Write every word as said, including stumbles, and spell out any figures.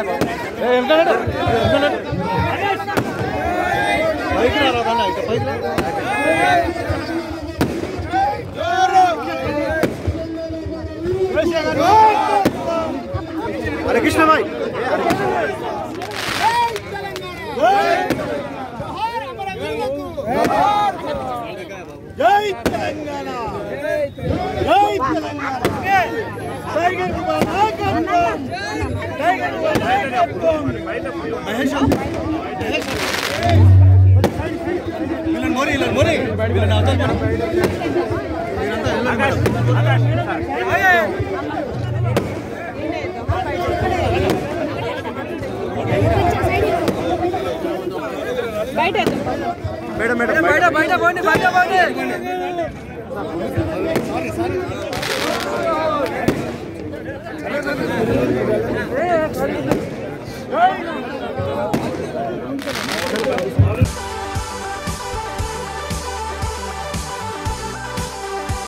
हरे कृष्ण भाई जय तेलंगाना जय तेलंगाना टाइगर की नायकत्వం टाइगर की नायकत्వం महेश महेश विलन मोरी विलन मोरी विलन అవతల आकाश आकाश बैठे मैडम मैडम बैठा बैठा बोंडी बैठा बोंडी सॉरी सॉरी